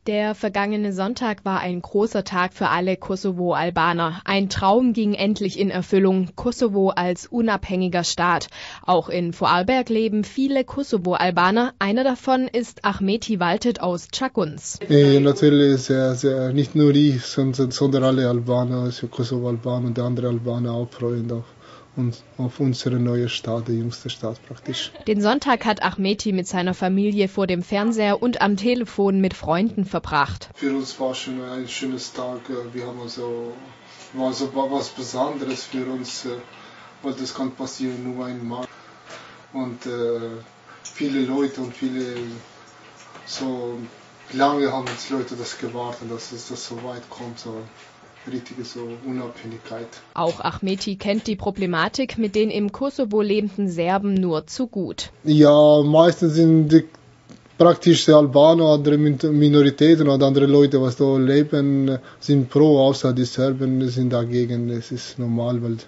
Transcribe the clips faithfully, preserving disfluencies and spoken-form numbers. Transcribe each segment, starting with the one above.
Der vergangene Sonntag war ein großer Tag für alle Kosovo-Albaner. Ein Traum ging endlich in Erfüllung, Kosovo als unabhängiger Staat. Auch in Vorarlberg leben viele Kosovo-Albaner. Einer davon ist Ahmeti Waltet aus Čakunc. Ja, natürlich sehr, sehr, nicht nur ich, sondern, sondern alle Albaner, also Kosovo-Albaner und andere Albaner auch freuen auf, und auf unsere neue Stadt, die jüngste Stadt praktisch. Den Sonntag hat Ahmeti mit seiner Familie vor dem Fernseher und am Telefon mit Freunden verbracht. Für uns war schon ein schönes Tag. Wir haben also, war so was Besonderes für uns, weil das kann passieren nur einmal. Und äh, viele Leute und viele so lange haben uns Leute das gewartet, dass es das so weit kommt. So. Richtige so Unabhängigkeit. Auch Ahmeti kennt die Problematik mit den im Kosovo lebenden Serben nur zu gut. Ja, meistens sind die praktisch die Albaner, andere Minoritäten oder andere Leute, was da leben, sind pro, außer die Serben sind dagegen. Es ist normal, weil,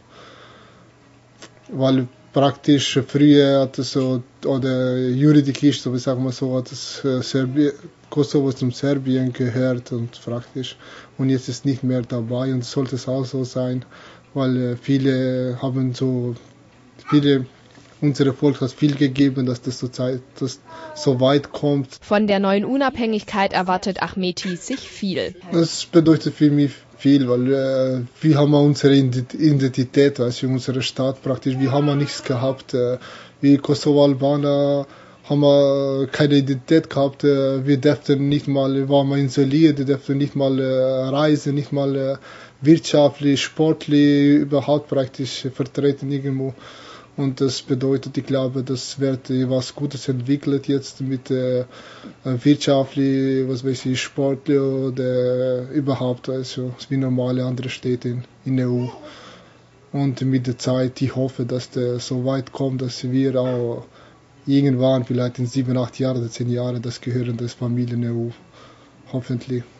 weil praktisch früher hat es so, oder juridisch, so wie sagen wir so, hat es Serbien, Kosovo zum Serbien gehört und praktisch. Und jetzt ist nicht mehr dabei und sollte es auch so sein, weil viele haben so, viele, unsere Volk hat viel gegeben, dass das so, Zeit, dass so weit kommt. Von der neuen Unabhängigkeit erwartet Ahmeti sich viel. Das bedeutet für mich viel, weil äh, wir haben unsere Identität, also unsere Stadt praktisch, wir haben nichts gehabt. Äh, wie Kosovo-Albaner haben wir keine Identität gehabt, äh, wir durften nicht mal, waren wir isoliert, wir durften nicht mal äh, reisen, nicht mal äh, wirtschaftlich, sportlich, überhaupt praktisch vertreten irgendwo. Und das bedeutet, ich glaube, das wird was Gutes entwickelt jetzt mit äh, wirtschaftlich, was weiß ich, sportlich oder überhaupt, also wie normale andere Städte in, in der E U. Und mit der Zeit, ich hoffe, dass der so weit kommt, dass wir auch irgendwann, vielleicht in sieben, acht Jahren oder zehn Jahren, das gehören der Familie in der E U. Hoffentlich.